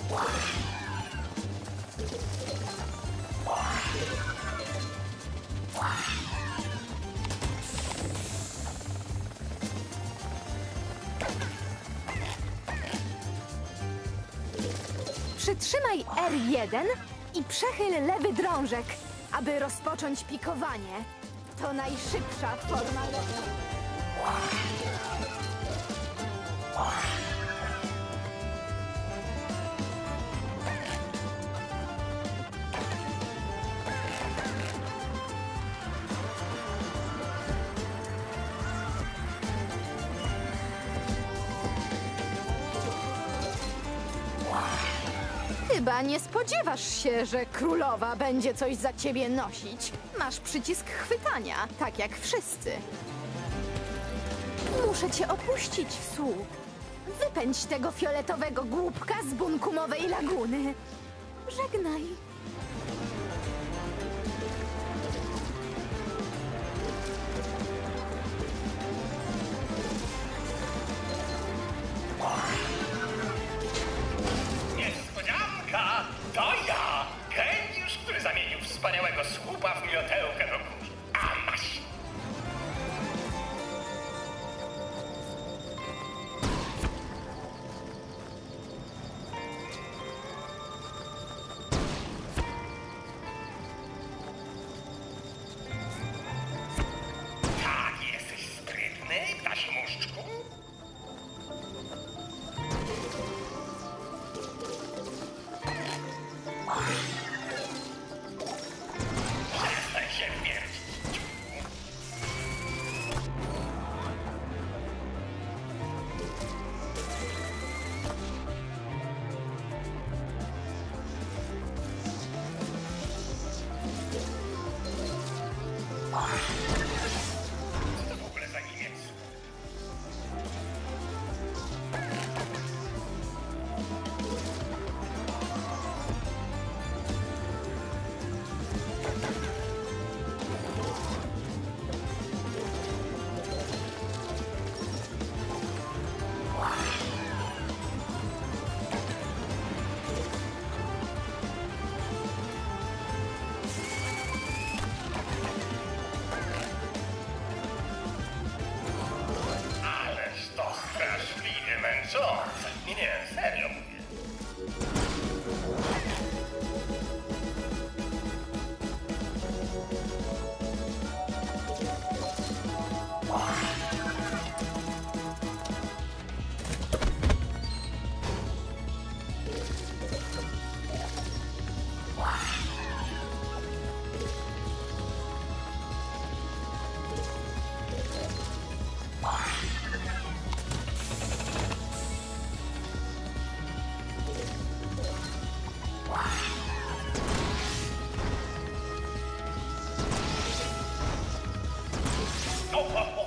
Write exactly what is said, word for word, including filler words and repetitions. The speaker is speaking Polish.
Przytrzymaj R jeden i przechyl lewy drążek, aby rozpocząć pikowanie. To najszybsza forma lotu. Chyba nie spodziewasz się, że królowa będzie coś za ciebie nosić. Masz przycisk chwytania, tak jak wszyscy. Muszę cię opuścić, słup. Wypędź tego fioletowego głupka z bunkumowej laguny. Żegnaj. To ja, geniusz, który zamienił wspaniałego słupa w miotełkę do góry. A masz! Tak, jesteś sprytny, ptasi muszczku. Przestań się wiercić. Co to w ogóle za niemiec? Ależ to straszliwie męczące. Nie, nie, serio mówię. Oh, oh.